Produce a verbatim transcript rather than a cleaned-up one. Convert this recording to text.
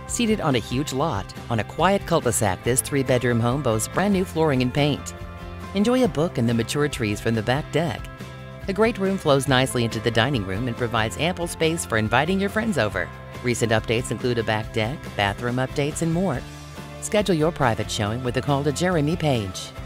Seated on a huge lot, on a quiet cul-de-sac, this three-bedroom home boasts brand new flooring and paint. Enjoy a book and the mature trees from the back deck. The great room flows nicely into the dining room and provides ample space for inviting your friends over. Recent updates include a back deck, bathroom updates, and more. Schedule your private showing with a call to Jeremy Page.